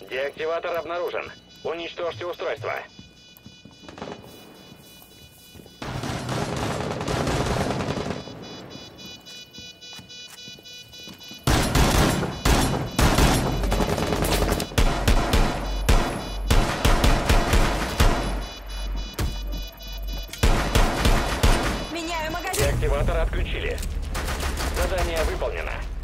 Деактиватор обнаружен. Уничтожьте устройство. Меняю магазин. Деактиватор отключили. Задание выполнено.